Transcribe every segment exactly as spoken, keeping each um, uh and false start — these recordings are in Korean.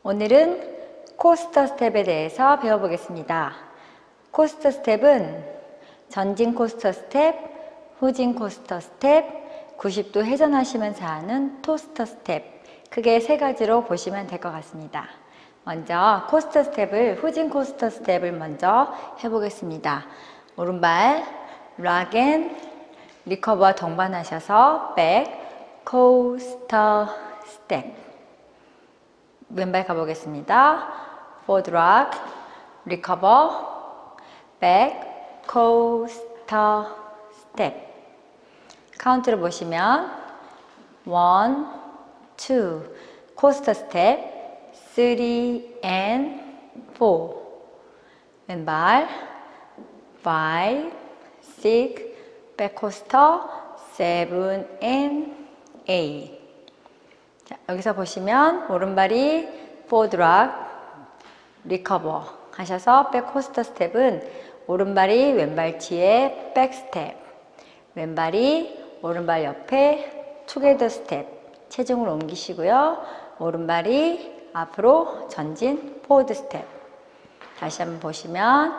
오늘은 코스터 스텝에 대해서 배워보겠습니다. 코스터 스텝은 전진 코스터 스텝, 후진 코스터 스텝, 구십 도 회전하시면서 하는 토스터 스텝, 크게 세 가지로 보시면 될 것 같습니다. 먼저 코스터 스텝을, 후진 코스터 스텝을 먼저 해보겠습니다. 오른발 락 앤 리커버와 동반하셔서 백 코스터 스텝, 왼발 가보겠습니다. 포드 락, 리커버, 백 코스터 스텝. 카운트를 보시면 원, 투, 코스터 스텝, 쓰리 앤 포, 왼발 파이브, 식스, 백 코스터, 세븐 앤 에잇. 자, 여기서 보시면 오른발이 포드 락, 리커버 하셔서 백 코스터 스텝은 오른발이 왼발 뒤에 백 스텝, 왼발이 오른발 옆에 투게더 스텝, 체중을 옮기시고요. 오른발이 앞으로 전진 포워드 스텝. 다시 한번 보시면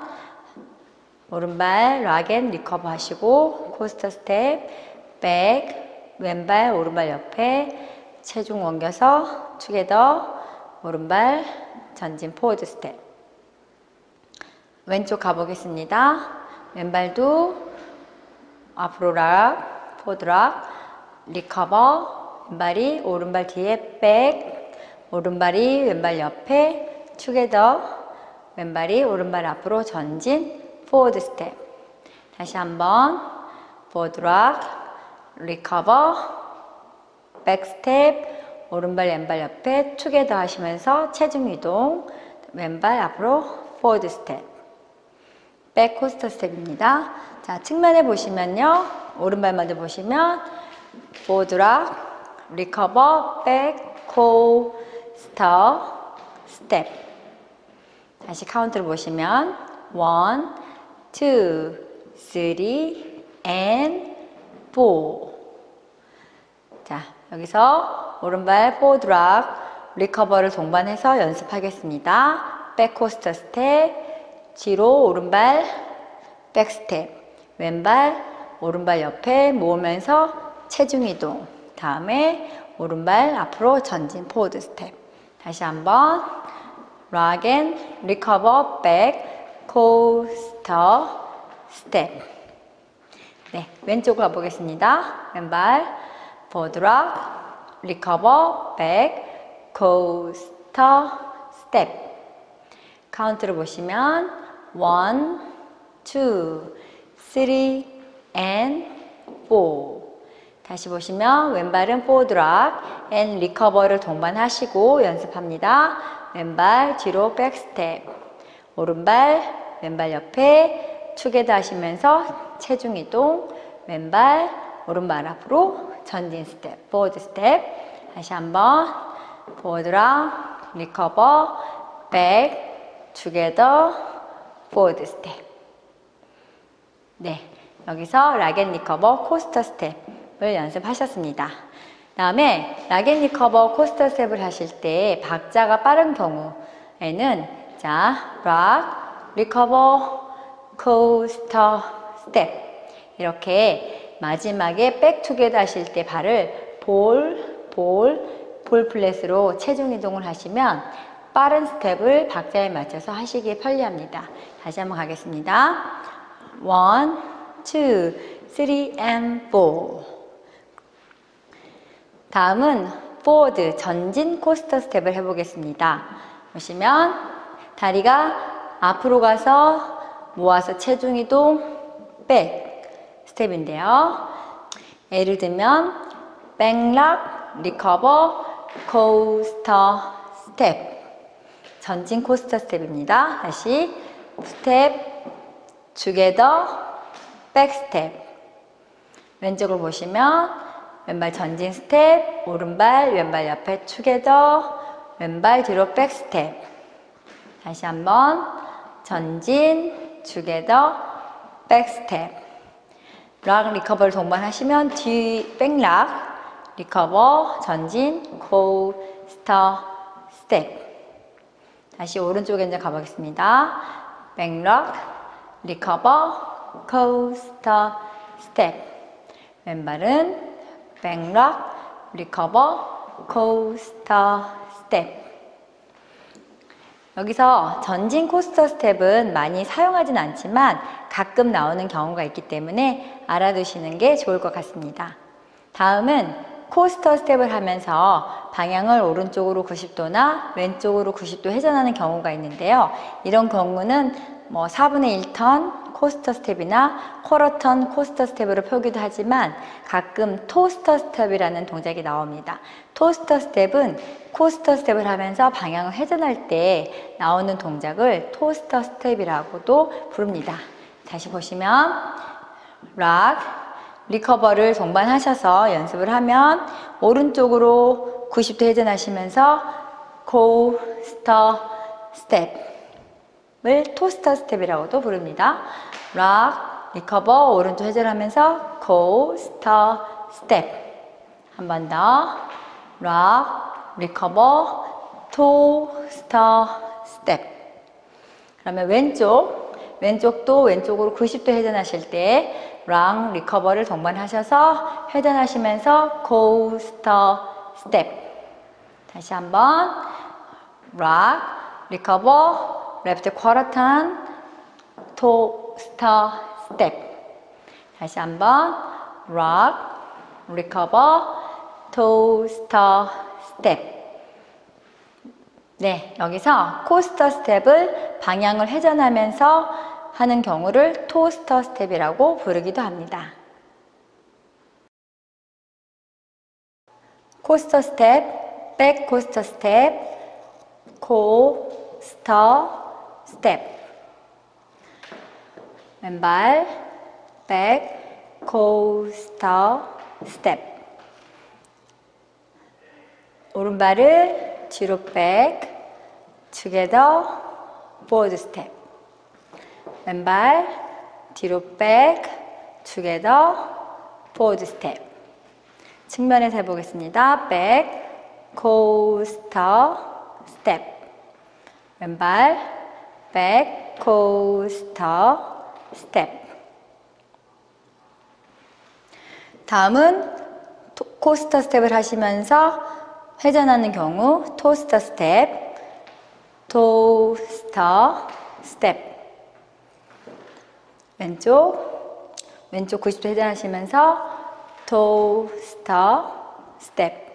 오른발 락 앤 리커버 하시고 코스터 스텝, 백, 왼발 오른발 옆에 체중 옮겨서 투게더, 오른발 전진 포워드 스텝. 왼쪽 가보겠습니다. 왼발도 앞으로 락, 포드 락, 리커버, 왼발이 오른발 뒤에 백, 오른발이 왼발 옆에 투게더, 왼발이 오른발 앞으로 전진 포워드 스텝. 다시 한번 포드 락, 리커버, 백 스텝, 오른발 왼발 옆에 투게더 하시면서 체중 이동, 왼발 앞으로 포워드 스텝. 백 코스터 스텝입니다. 자, 측면에 보시면요, 오른발 먼저 보시면 포드 락, 리커버, 백 코스터 스텝. 다시 카운트를 보시면 원, 투, 쓰리 앤 포. 자, 여기서 오른발 포드 락, 리커버를 동반해서 연습하겠습니다. 백 코스터 스텝, 뒤로 오른발 백 스텝, 왼발 오른발 옆에 모으면서 체중 이동, 다음에 오른발 앞으로 전진 포워드 스텝. 다시 한번 락 앤 리커버, 백 코스터 스텝. 네, 왼쪽으로 가보겠습니다. 왼발 포드 락, 리커버, 백 코스터 스텝. 카운트를 보시면 원, 투, 쓰리 앤 포. 다시 보시면 왼발은 포드 락 앤 리커버를 동반하시고 연습합니다. 왼발 뒤로 백 스텝, 오른발 왼발 옆에 투게더 하시면서 체중 이동, 왼발 오른발 앞으로 전진 스텝, 포워드 스텝. 다시 한번 포드 락, 리커버, 백, 투게더, 포워드 스텝. 네, 여기서 락 앤 리커버 코스터 스텝을 연습하셨습니다. 다음에 락 앤 리커버 코스터 스텝을 하실 때 박자가 빠른 경우에는 자, 락, 리커버, 코스터 스텝, 이렇게 마지막에 백 투게더 하실 때 발을 볼, 볼, 볼 플랫으로 체중 이동을 하시면 빠른 스텝을 박자에 맞춰서 하시기에 편리합니다. 다시 한번 가겠습니다. 원, 투, 쓰리 앤 포. 다음은 포워드, 전진 코스터 스텝을 해보겠습니다. 보시면 다리가 앞으로 가서 모아서 체중 이동, 백 스텝인데요. 예를 들면 백락, 리커버, 코스터 스텝, 전진 코스터 스텝입니다. 다시 스텝, 투게더, 백 스텝. 왼쪽을 보시면 왼발 전진 스텝, 오른발 왼발 옆에 투게더, 왼발 뒤로 백 스텝. 다시 한번 전진, 투게더, 백 스텝. 락, 리커버를 동반하시면 뒤 백락, 리커버, 전진, 코스터 스텝. 다시 오른쪽에 이제 가보겠습니다. 백락, 리커버, 코스터, 스텝. 왼발은 백락, 리커버, 코스터, 스텝. 여기서 전진 코스터 스텝은 많이 사용하진 않지만 가끔 나오는 경우가 있기 때문에 알아두시는 게 좋을 것 같습니다. 다음은 코스터 스텝을 하면서 방향을 오른쪽으로 구십 도나 왼쪽으로 구십 도 회전하는 경우가 있는데요. 이런 경우는 뭐 사분의 일 턴 코스터 스텝이나 쿼터 턴 코스터 스텝으로 표기도 하지만 가끔 토스터 스텝이라는 동작이 나옵니다. 토스터 스텝은 코스터 스텝을 하면서 방향을 회전할 때 나오는 동작을 토스터 스텝이라고도 부릅니다. 다시 보시면 락, 리커버를 동반하셔서 연습을 하면 오른쪽으로 구십 도 회전하시면서 코스터 스텝을 토스터 스텝이라고도 부릅니다. 락, 리커버, 오른쪽 회전하면서 코스터 스텝. 한 번 더. 락, 리커버, 토스터 스텝. 그러면 왼쪽, 왼쪽도 왼쪽으로 구십 도 회전하실 때 락, 리커버를 동반하셔서 회전하시면서 코스터 스텝. 다시 한번 락, 리커버, 레프트 쿼터 턴, 토스터 스텝. 다시 한번 락, 리커버, 토스터 스텝. 네, 여기서 코스터 스텝을 방향을 회전하면서 하는 경우를 토스터 스텝이라고 부르기도 합니다. 코스터 스텝, 백 코스터 스텝, 코스터 스텝. 왼발, 백, 코스터 스텝. 오른발을 뒤로 백, together, forward step. 왼발 뒤로 백, together, forward step. 측면에서 해보겠습니다. 백, coaster, step. 왼발 백, coaster, step. 다음은 코스터 스텝을 하시면서 회전하는 경우 토스터 스텝, 토스터 스텝. 왼쪽, 왼쪽 구십 도 회전하시면서 토스터 스텝.